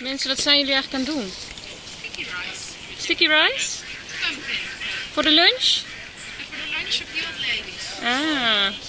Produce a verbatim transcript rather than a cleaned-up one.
Mensen, wat zijn jullie eigenlijk aan het doen? Sticky rice. Sticky rice? Pumpkin. Voor de lunch? En voor de lunch of the old ladies. Ah.